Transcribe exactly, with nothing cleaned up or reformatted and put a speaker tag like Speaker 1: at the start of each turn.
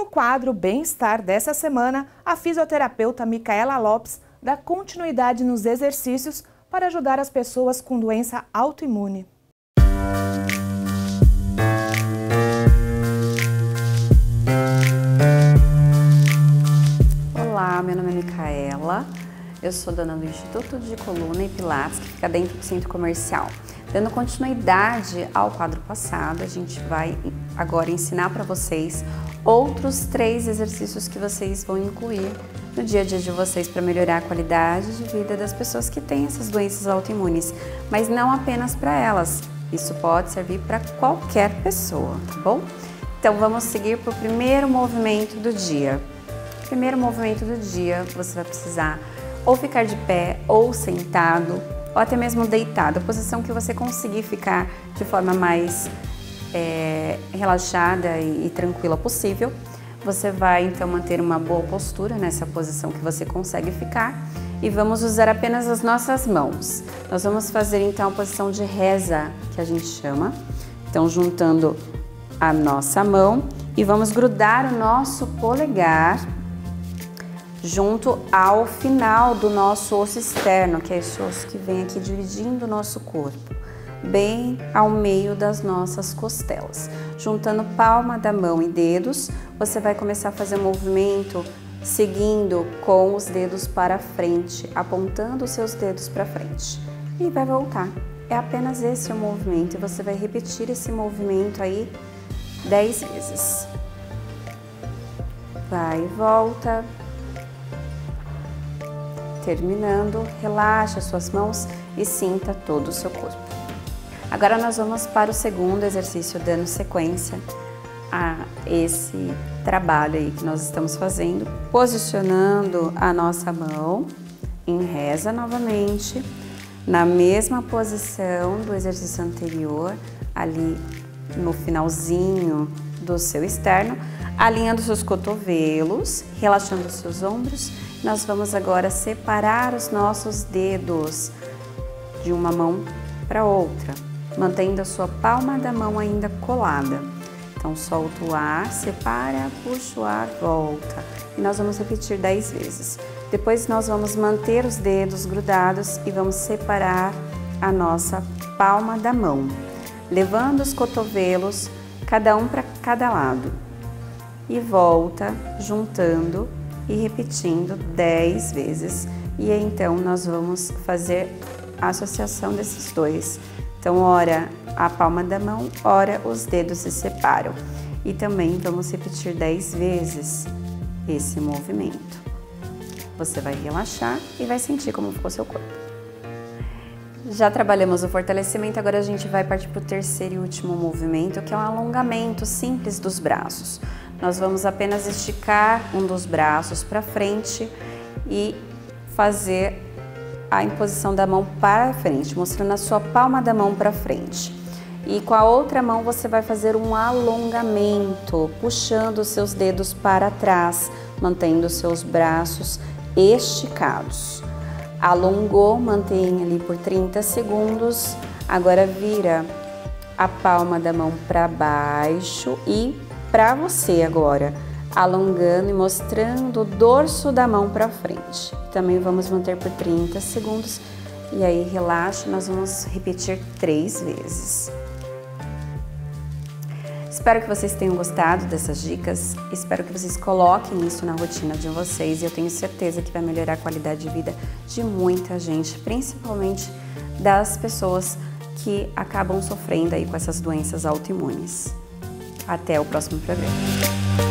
Speaker 1: no quadro Bem-Estar dessa semana, a fisioterapeuta Micaela Lopes dá continuidade nos exercícios para ajudar as pessoas com doença autoimune.
Speaker 2: Olá, meu nome é Micaela, eu sou dona do Instituto de Coluna e Pilates, que fica dentro do Centro Comercial. Dando continuidade ao quadro passado, a gente vai agora ensinar para vocês outros três exercícios que vocês vão incluir no dia a dia de vocês para melhorar a qualidade de vida das pessoas que têm essas doenças autoimunes, mas não apenas para elas. Isso pode servir para qualquer pessoa, tá bom? Então vamos seguir para o primeiro movimento do dia. Primeiro movimento do dia, você vai precisar ou ficar de pé ou sentado, ou até mesmo deitado, a posição que você conseguir ficar de forma mais é, relaxada e, e tranquila possível. Você vai então manter uma boa postura nessa posição que você consegue ficar e vamos usar apenas as nossas mãos. Nós vamos fazer então a posição de reza, que a gente chama. Então juntando a nossa mão e vamos grudar o nosso polegar junto ao final do nosso osso externo, que é esse osso que vem aqui dividindo o nosso corpo, bem ao meio das nossas costelas. Juntando palma da mão e dedos, você vai começar a fazer um movimento seguindo com os dedos para frente, apontando os seus dedos para frente. E vai voltar. É apenas esse o movimento e você vai repetir esse movimento aí dez vezes. Vai e volta. Terminando, relaxa as suas mãos e sinta todo o seu corpo. Agora nós vamos para o segundo exercício, dando sequência a esse trabalho aí que nós estamos fazendo, posicionando a nossa mão em reza novamente, na mesma posição do exercício anterior, ali no finalzinho do seu externo, alinhando seus cotovelos, relaxando os seus ombros. Nós vamos agora separar os nossos dedos de uma mão para outra, mantendo a sua palma da mão ainda colada. Então solta o ar, separa, puxa o ar, volta. E nós vamos repetir dez vezes. Depois nós vamos manter os dedos grudados e vamos separar a nossa palma da mão, levando os cotovelos, cada um para cada lado. E volta, juntando e repetindo dez vezes. E aí, então nós vamos fazer a associação desses dois. Então, ora a palma da mão, ora os dedos se separam. E também vamos repetir dez vezes esse movimento. Você vai relaxar e vai sentir como ficou seu corpo. Já trabalhamos o fortalecimento, agora a gente vai partir para o terceiro e último movimento, que é um alongamento simples dos braços. Nós vamos apenas esticar um dos braços para frente e fazer a imposição da mão para frente, mostrando a sua palma da mão para frente. E com a outra mão você vai fazer um alongamento, puxando os seus dedos para trás, mantendo os seus braços esticados. Alongou, mantém ali por trinta segundos. Agora vira a palma da mão para baixo e para você agora, alongando e mostrando o dorso da mão para frente. Também vamos manter por trinta segundos e aí relaxa, nós vamos repetir três vezes. Espero que vocês tenham gostado dessas dicas, espero que vocês coloquem isso na rotina de vocês e eu tenho certeza que vai melhorar a qualidade de vida de muita gente, principalmente das pessoas que acabam sofrendo aí com essas doenças autoimunes. Até o próximo programa.